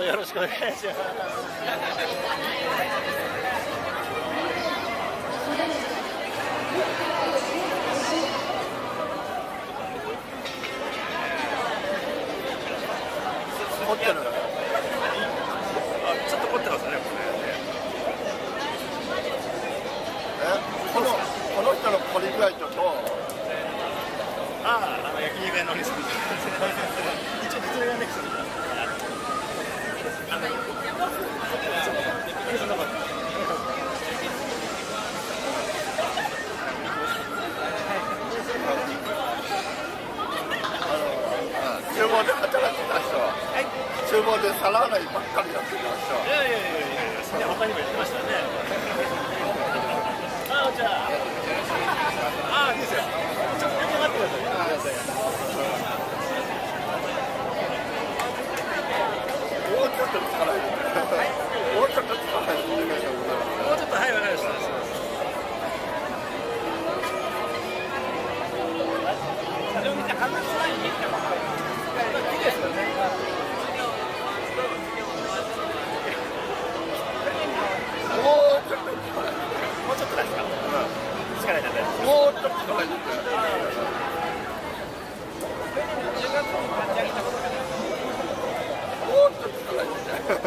よろしくお願いします。 凝ってる。 ちょっと凝ってますね。 この人の凝り具合と。 焼肉屋のお店。一応実名がね。 厨房で働いてた人、厨房で皿洗いばっかりやってた人。 いや、他にもやってましたね。じゃあ、いいですよ。ちょっと待ってください。 もうちょっと力入れて。もうちょっと力入れて。 もうちょっと、はい、わかりました。それを見て話す前に見てもいいですよね。もうちょっとですか。力入れて。 もうちょっと力入れて。もうちょっと力入れて。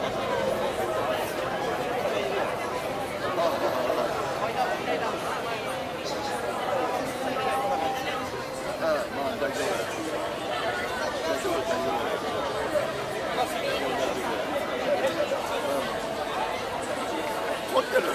凝ってる。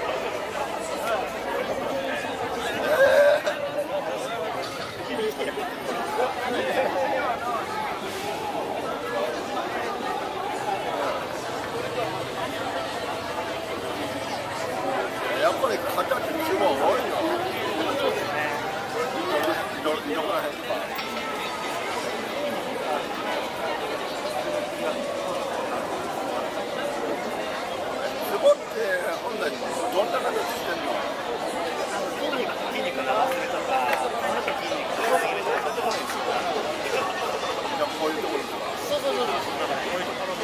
やっぱり形中は多いな。そうですね。色が変化。ツボって本来どんな形してんの？ 筋肉が忘れとか、筋肉が入れたりとか。 じゃあこういうところとか。 そう。こういうところも。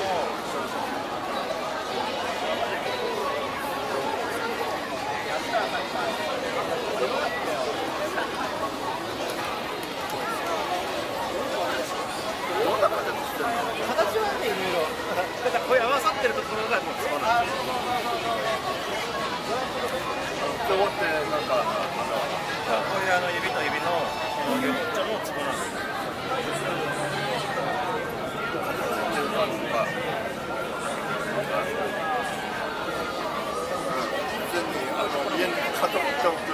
形はね、いろいろ。だからこういう合わさってるところがもうツボなんですよ。 ツボってなんかこういう指と指の両方もツボなんですよ。 家に家族と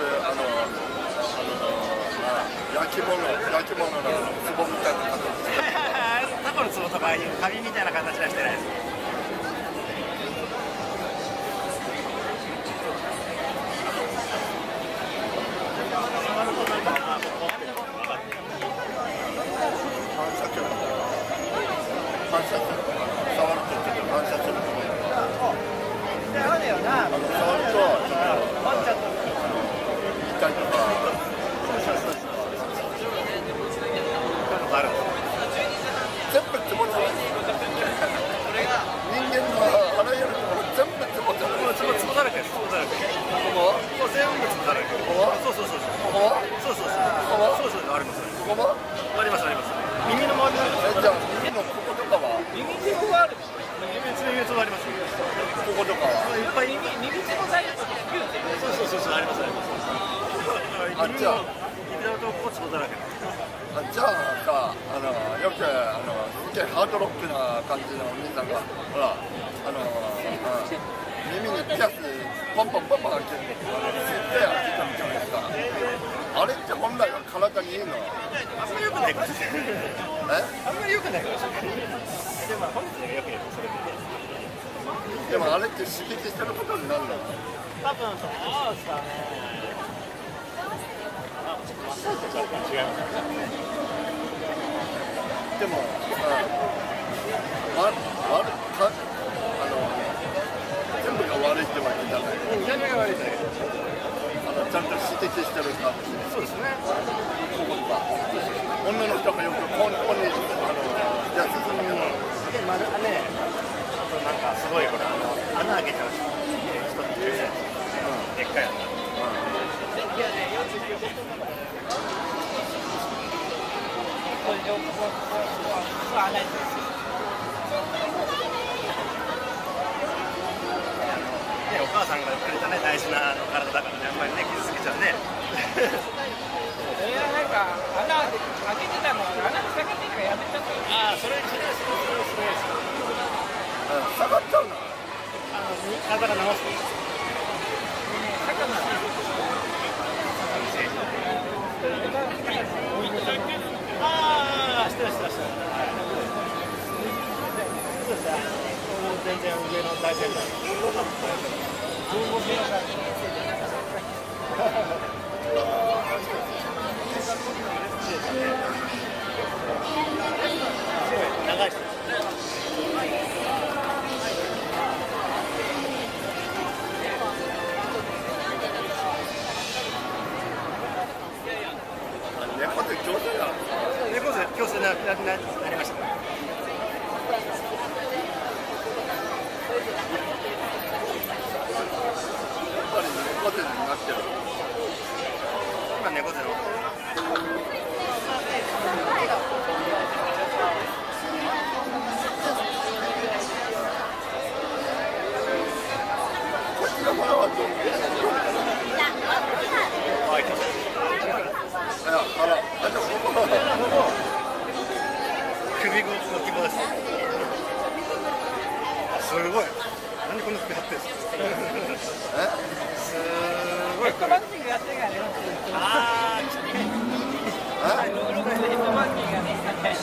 焼き物のツボみたいな形。 タコのツボとかいう紙みたいな形はしてないです。 反射する。触るとちょっと反射するところが。触ると痛いとか。全部ツボだ。人間のあらゆるところ全部ツボだ。 ツボだらけです。ツボだらけ。ここ全部ツボだらけ。そう。そうあります。 ここも？ あります。耳の周りじゃあ耳のこことかは？ 耳ツボはある。耳ツボあります。 こことかは？ いっぱい耳ツボ材料とかそうあります。 じゃあ耳のとこツボだらけ。 じゃあさ、よくすげえハードロックな感じのお兄さんがほら耳にピアスポンポン開けてすっげえ開けたみたいなさ、あれって本来は体にいいの？ あんまり良くないかもしれない。あんまり良くないかもしれない。でも本日の良くないとそれでもあれって刺激してることになるの？ 多分そうですかね。マッサージと違いますね。 でも全部が悪いってわけじゃない。 全部が悪いじゃない。 ちゃんと刺激してるかもしれない。 そうですね。 ここが女の人がよくここにじゃあ進むの。 でね、 開けてました。でっかいやつ。お母さんがくれたね、大事な体だからね、やっぱりね、傷つけちゃうね。 それはなんか、穴開けてたのが、穴に下がってるからやめちゃった。 ああ、それ、 下がっちゃうの。 体が直す。ああ、してた。全然上の大先輩。長い人。 猫って強制だ。 猫背強制なりました。 猫背になってる。 今猫背の。 こっちのものはどう？ 首の希望です。すごい。何こんな服やってるんですか。すごい。 ヘッドバッキングやってるからね。 ああ、 ヘッドバッキングがね。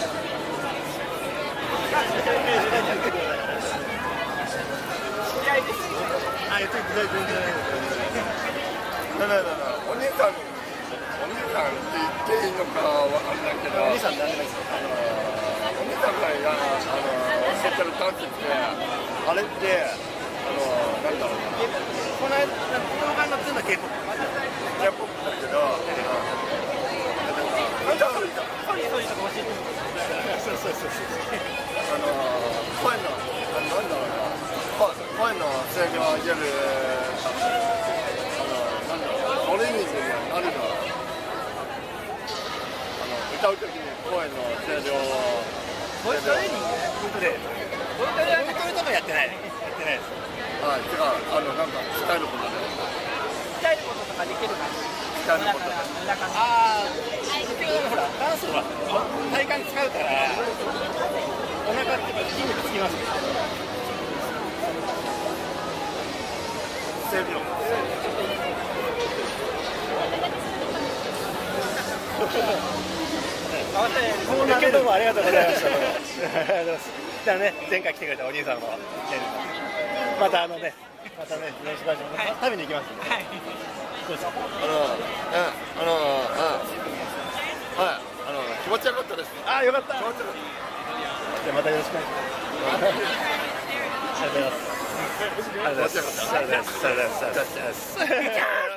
試合です。 あ、言ってください。全然。 お兄さんって言っていいのかわかんないけど、 お兄さん誰ですか。 お兄さんがセントルダンスってあれってなんだろうな、 この間動画に載ってるのは K-POP。 J-POP だけど、なんだろうな、 そう。 声のなんだろうな、声の声量を上げるなんだろう、トレーニングになるの。歌うときに声の声量を。 ボイストレーニング？ボイトレとかやってないです。 あ、違う、なんか鍛えることで。 鍛えることとかできるから。 鍛えることで。 ああ、ほら、ダンスは体幹使うから、お腹っていうか筋肉つきますね。 声量。 どうもありがとうございました。じゃあね、前回来てくれたお兄さんもまたね、よろしくお願いします。食べに行きますんで。はい。 気持ちよかったです。 ああ、よかった。 気持ちよかった。 じゃあまたよろしくお願いします。ありがとうございます。ありがとうございます。